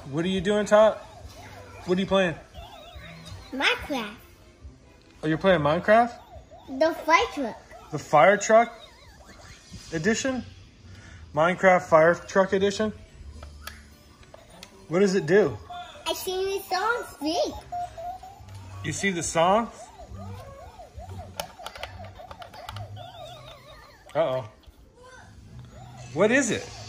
What are you doing, Todd? What are you playing? Minecraft. Oh, you're playing Minecraft? The fire truck. The fire truck edition? Minecraft fire truck edition? What does it do? I sing the songs, see? You see the song? Uh-oh. What is it?